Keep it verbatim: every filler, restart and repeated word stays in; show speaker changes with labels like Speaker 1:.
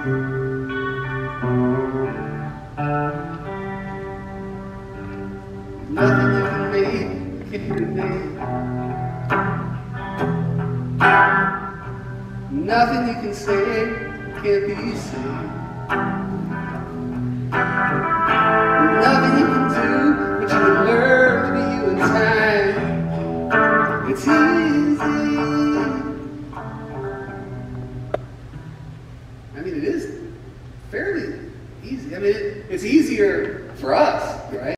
Speaker 1: Nothing you can make can be made. Nothing you can say can't be said. Nothing you can do, but you can learn to be you in time. It's easy. I mean, it is fairly easy. I mean, it, it's easier for us, right?